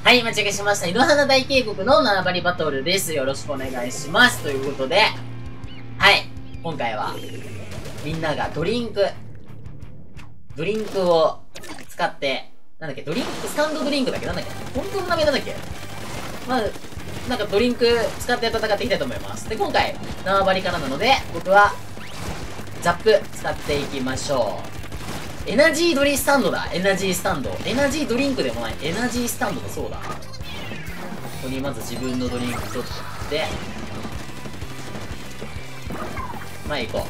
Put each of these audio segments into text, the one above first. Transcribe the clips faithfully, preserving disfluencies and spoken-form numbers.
はい、間違えしました。井の花大渓谷の縄張りバトルです。よろしくお願いします。ということで、はい、今回は、みんながドリンク、ドリンクを使って、なんだっけ、ドリンク、スタンドドリンクだっけなんだっけ本当の名前なんだっけまあ、なんかドリンク使って戦っていきたいと思います。で、今回、縄張りからなので、僕は、ザップ使っていきましょう。エナジードリスタンドだ。エナジースタンド。エナジードリンクでもない。エナジースタンドだ。そうだ。ここにまず自分のドリンク取って、前行こ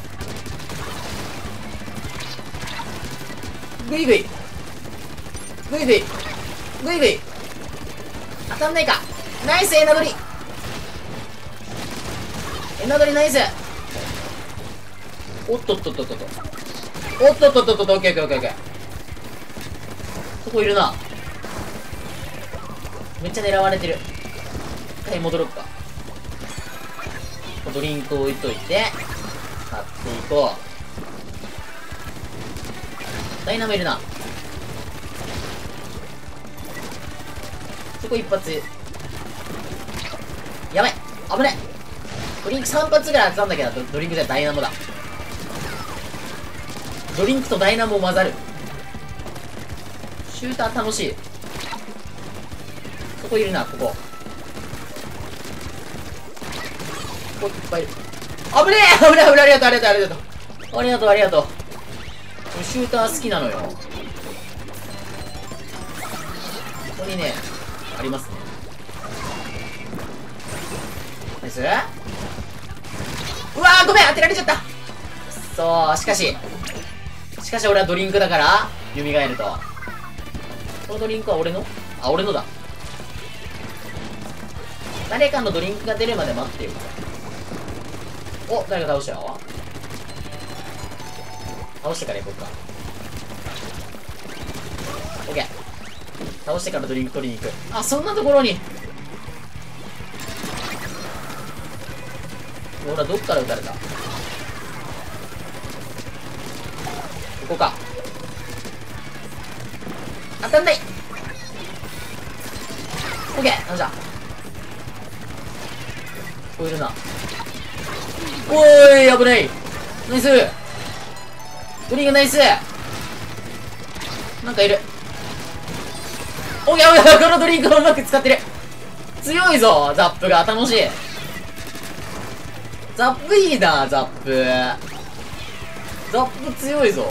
う。ぐいぐい。ぐいぐい。ぐいぐい。当たんないか。ナイスエナドリ。エナドリナイス。おっとっとっとっとっと。おっとっとっとっとっと、オッケーオッケーオッケー。そこいるな。めっちゃ狙われてる。一回戻ろっか。ドリンク置いといて、買っていこう。ダイナモいるな。そこ一発。やばい危ね。ドリンクさん発ぐらい当てたんだけど、ド, ドリンクじゃダイナモだ。ドリンクとダイナモ混ざる。シューター楽しい。そこいるな、ここ。ここいっぱいいる。危ねえ危ねえ危ねえありがとうありがとうありがとうありがとうありがとう。シューター好きなのよ。ここにね、ありますね。ナイス。うわーごめん当てられちゃった。そう、しかし。しかし俺はドリンクだから、蘇ると。このドリンクは俺のあ、俺のだ。誰かのドリンクが出るまで待ってよ。お、誰か倒したよ。倒してから行こうか。オッケー。倒してからドリンク取りに行く。あ、そんなところに。ほら、どっから撃たれた。ここか。当たんない。オッケー、なんじゃ。ここいるな。おーい、危ない。ナイス。ドリンクナイス。なんかいる。オッケーオッケー、このドリンクをうまく使ってる。強いぞ、ザップが。楽しい。ザップいいな、ザップ。ザップ強いぞ。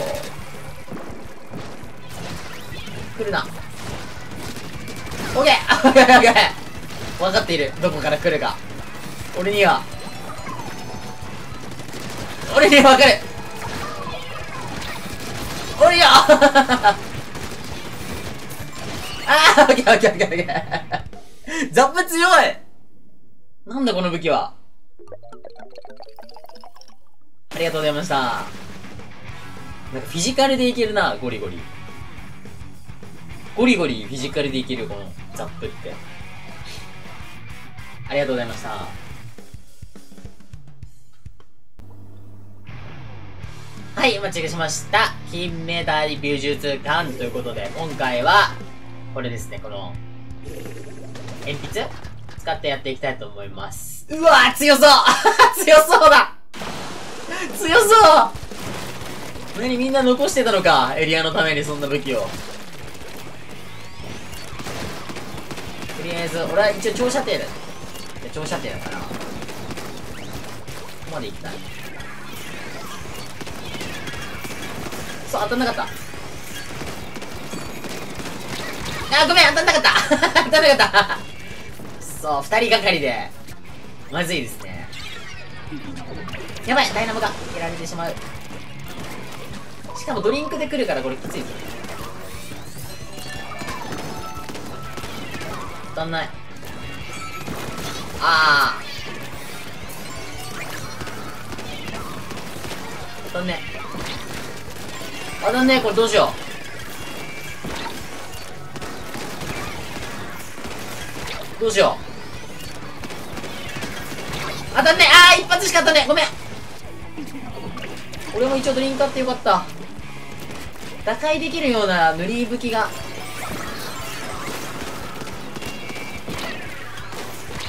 来るな。オッケーオッケーオッケー。分かっている。どこから来るか。俺には。俺には分かる。俺にはあーオッケーオッケーオッケーオッケー。ザップ強い。なんだこの武器は。ありがとうございました。なんかフィジカルでいけるな、ゴリゴリ。ゴリゴリフィジカルでいける、このザップって。ありがとうございました。はい、お待ちしました。金メダル美術館ということで、今回は、これですね、この、鉛筆使ってやっていきたいと思います。うわー強そう強そうだ強そう。何みんな残してたのか、エリアのためにそんな武器を。とりあえず、俺は一応長射程だ。長射程だから。ここまで行きたい。そう、当たんなかった。あ、ごめん、当たんなかった当たんなかったそう、二人がかりで。まずいですね。やばい、ダイナモがやられてしまう。しかもドリンクで来るからこれきついぞ。当たんない。ああ当たんねえ。当たんねえ。これどうしよう。どうしよう。当たんねえ。ああ一発しか当たんねえ。ごめん。俺も一応ドリンクあってよかった。打開できるような塗り武器が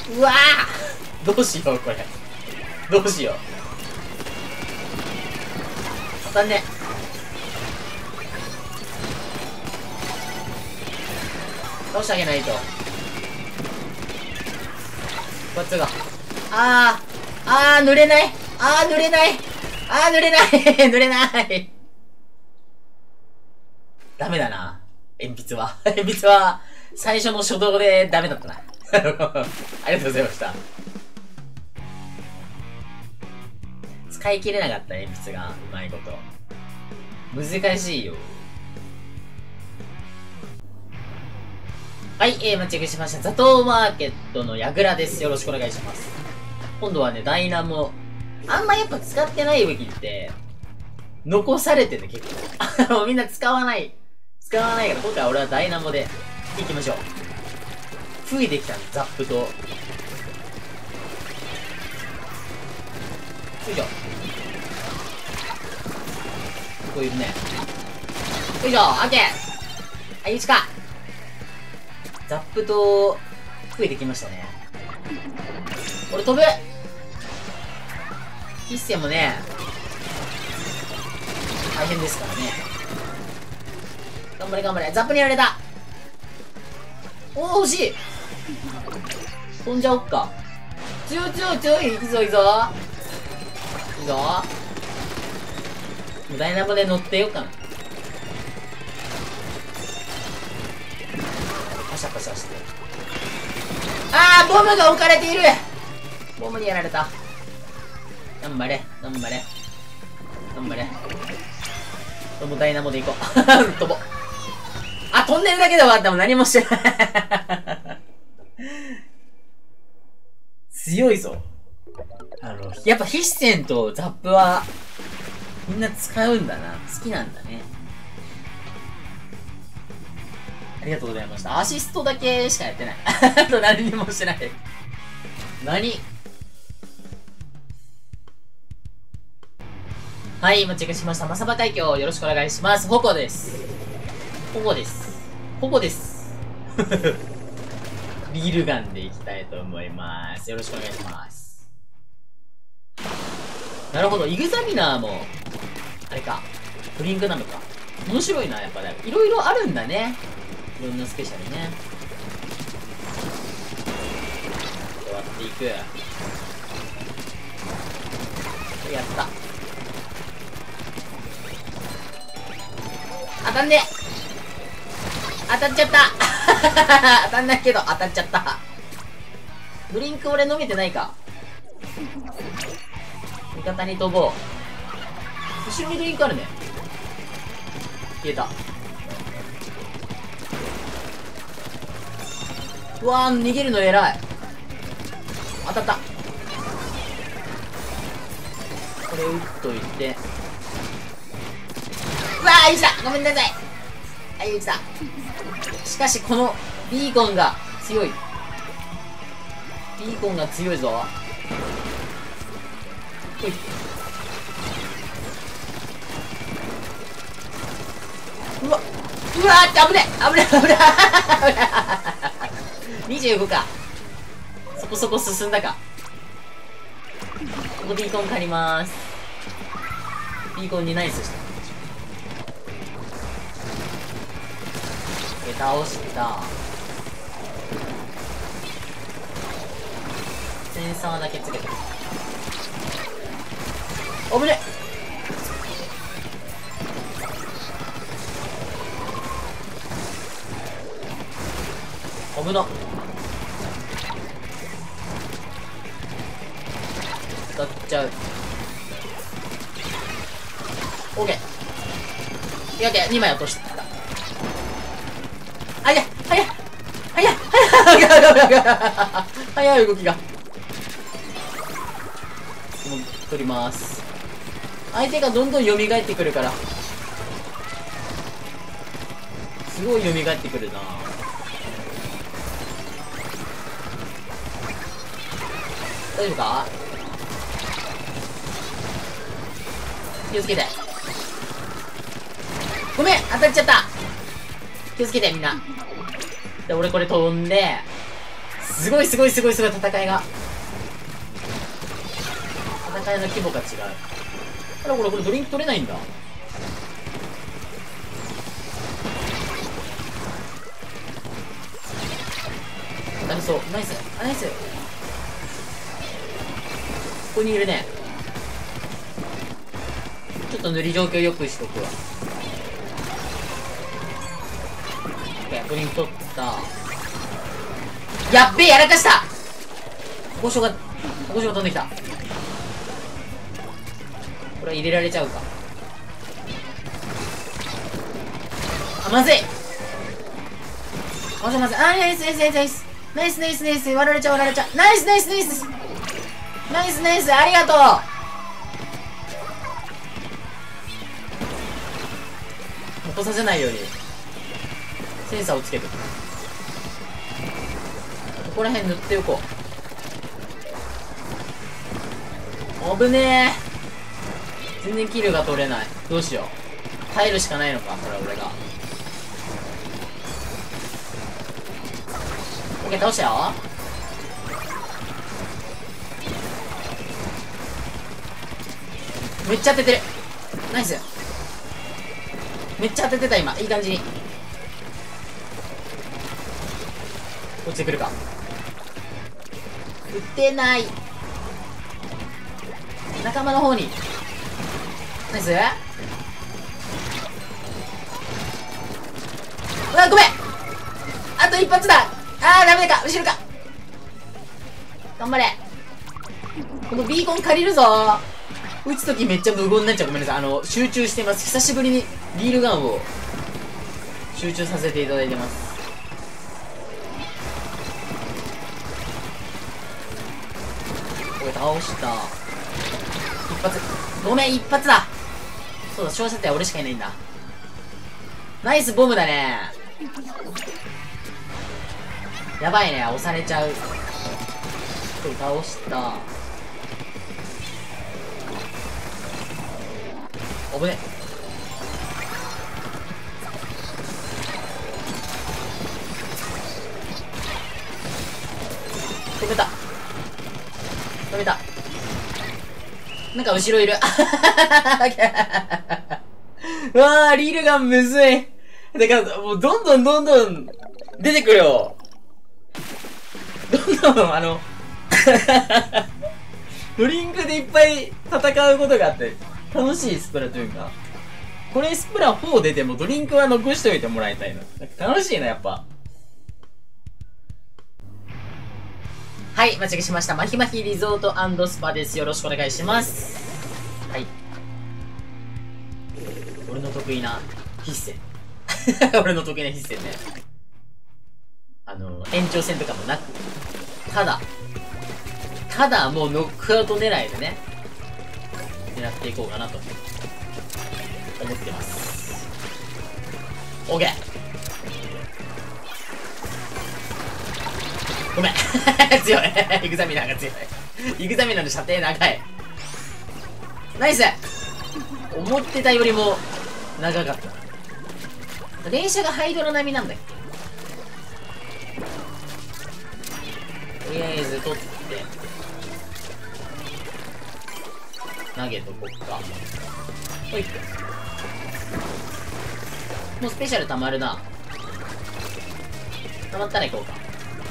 うわーどうしよう、これ。どうしよう。当たんね。倒してあげないと。こっちが。あー、あー、濡れない。あー、濡れない。あー、濡れない。濡れない。ダメだな。鉛筆は。鉛筆は、最初の初動でダメだったな。ありがとうございました。使い切れなかった鉛筆が、うまいこと。難しいよ。はい、えー、待ち受けしました。ザトウマーケットの矢倉です。よろしくお願いします。今度はね、ダイナモ。あんまやっぱ使ってない武器って、残されてるね、結構。あの、みんな使わない。使わないから、今回は俺はダイナモで行きましょう。増えてきたね、ザップと。よいしょ。ここいるね。よいしょ、オッケー。はい、いちか。ザップと、増えてきましたね。俺飛ぶ。一戦もね、大変ですからね。頑張れ頑張れ。ザップにやられた。おー、欲しい。飛んじゃおっか。強い強い強い。いくぞいくぞ。いいぞ。もうダイナモで乗ってよっかな。パシャパシャして。あー、ボムが置かれている。ボムにやられた。頑張れ頑張れ頑張れ。もうダイナモで行こう。飛ぼう。あ、飛んでるだけで終わった。もう何もしてない。強いぞ。あの、やっぱヒッセンとザップは、みんな使うんだな。好きなんだね。ありがとうございました。アシストだけしかやってない。あと何にもしてない。何はい、今チェックしました。マサバ海峡、よろしくお願いします。ホコです。ホコです。ホコです。ビールガンでいきたいと思います。よろしくお願いします。なるほど、イグザミナーも、あれか、ドリンクなのか。面白いな、やっぱね。いろいろあるんだね。いろんなスペシャルね。終わっていく。やった。当たんね。当たっちゃった。当たんないけど当たっちゃった。ドリンク俺飲めてないか。味方に飛ぼう。後ろにドリンクあるね。消えた。うわー、逃げるの偉い。当たった。これ打っといて。うわー、いいしたごめんなさい。はい、いいした。しかし、このビーコンが強い。ビーコンが強いぞ。ほい。うわ、うわーって危ね危ね危ねにじゅうごか。そこそこ進んだか。ここビーコン借りまーす。ビーコンにナイスした。倒した。センサーだけつけて。おぶね。おぶな。当たっちゃう。オーケー。やけ、にまい落とした。早い早い早い早い早い動きが。もう取ります。相手がどんどん蘇ってくるからすごい蘇ってくるな。大丈夫か。気をつけて。ごめん当たっちゃった。気をつけてみんな。で俺これ飛んですごいすごいすごいすごい戦いが。戦いの規模が違う。あら、これ、これドリンク取れないんだ。ダメそう。ナイス。あ、ナイス。ここにいるね。ちょっと塗り状況よくしとくわ。OK、ドリンク取った。やっべえ、やらかした。交渉が、交渉が飛んできた。これは入れられちゃうか。あ、まずい。まずいまずい。あ、ナイスナイスナイスナイス。ナイスナイスナイス。割られちゃう割られちゃう。ナイスナイスナイス。ナイスナイス。ありがとう。落とさせないようにセンサーをつけて、ここら辺塗っておこう。危ねえ。全然キルが取れない。どうしよう。耐えるしかないのか、これは俺が。オッケー、倒したよ。めっちゃ当ててる。ナイス。めっちゃ当ててた今。いい感じに落ちてくるか。撃てない。仲間の方に。ナイス。うわ、ごめん。あと一発だ。あー、ダメか。後ろか。頑張れ。このビーコン借りるぞ。撃つときめっちゃ無言になっちゃう。ごめんなさい。あの、集中してます。久しぶりにリールガンを集中させていただいてます。これ倒した。一発。ごめん、一発だ。そうだ、照射艇は俺しかいないんだ。ナイスボムだね。やばいね、押されちゃう。これ倒した。危ね。止めた。止めた。なんか後ろいる。うわー、リールガンむずい。だから、もうどんどんどんどん出てくるよ。どんどん、あの、ドリンクでいっぱい戦うことがあって、楽しいスプラトゥーンが。これスプラフォー出てもドリンクは残しといてもらいたいの。楽しいな、やっぱ。はい、間違えしました。マヒマヒリゾート&スパです。よろしくお願いします。はい。俺の得意な必戦。俺の得意な必戦ね。あの、延長戦とかもなく、ただ、ただもうノックアウト狙いでね、狙っていこうかなと思ってます。オーケー。ごめん。強い。エグザミナーが強い。エグザミナーの射程長い。ナイス。思ってたよりも長かった。連射がハイドラ並みなんだよ。とりあえず取って投げとこっか。ほいっ。もうスペシャルたまるな。たまったら行こうか。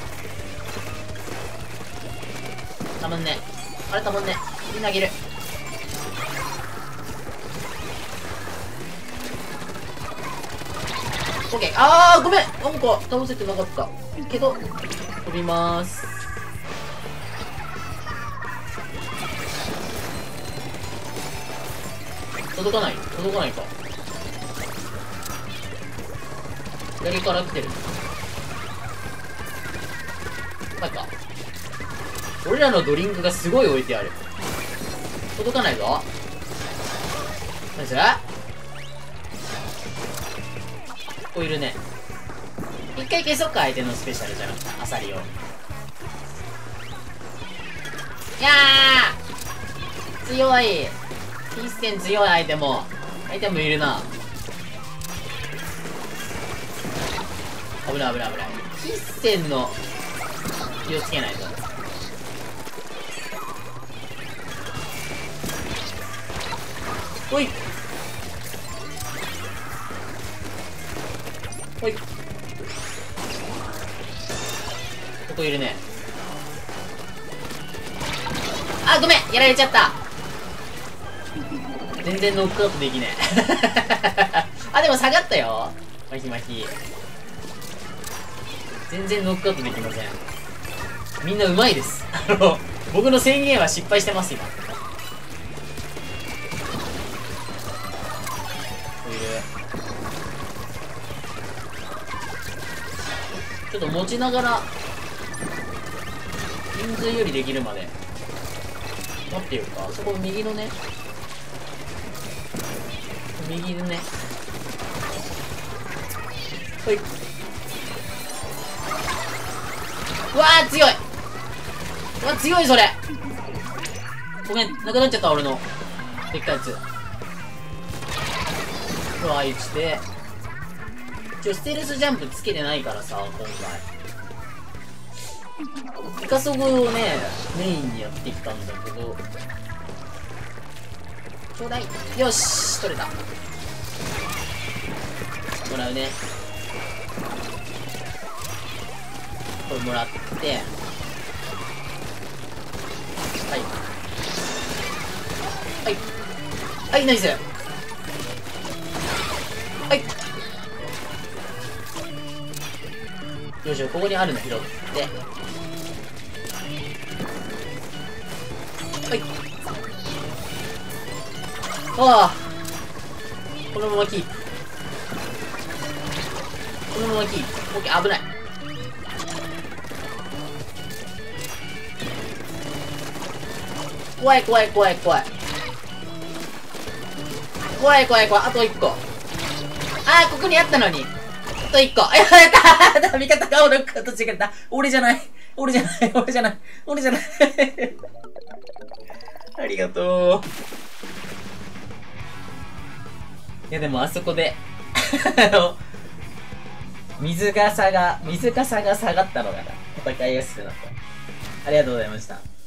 たまんね。あれたまんね。みんなあげる。オッケー。あー、ごめん。なんか倒せてなかったけど飛びまーす。届かない届かないか。左から来てる。なんか俺らのドリンクがすごい置いてある。届かないぞ。ナイス。ここいるね。一回消そっか、相手のスペシャルじゃなくてアサリを。いやー強い。必戦強い。相手も相手もいるな。危ない危ない危ない。必戦の気をつけないと。ほいほい。ここいるね。あ、ごめん、やられちゃった。全然ノックアウトできねえ。あ、でも下がったよ。マヒマヒ。全然ノックアウトできません。みんな上手いです。あの、僕の宣言は失敗してます、今。こういう。ちょっと持ちながら、人数よりできるまで。待ってよか。そこ右のね。右のね。ほい。うわー強いうわ強いそれ。ごめん、なくなっちゃった俺の。でっかいやつ。うわー、して。一応ステルスジャンプつけてないからさ、今回。イカソグをね、メインにやってきたんだけど。ちょうだい。よし、取れた。もらうね。これもらって。はい。はい。はい、ナイス。はい。よいしょ、ここにあるの拾って。はい。ああ。このままキープ。このままキープ。オッケー、危ない。怖い怖い怖い怖い。怖い怖い怖い。あと一個。ああ、ここにあったのに。あと一個。やったー味方が俺かと違った。俺じゃない。俺じゃない。俺じゃない。俺じゃない。ありがとう。いやでもあそこで、あの、水かさが、水かさが下がったのがな、戦いやすくなった。ありがとうございました。